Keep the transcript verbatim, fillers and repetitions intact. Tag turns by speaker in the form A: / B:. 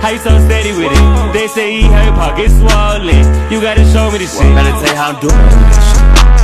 A: How you so steady with it? They say he had pockets swollen. You gotta show me the shit.
B: Better tell you how I'm doing this shit.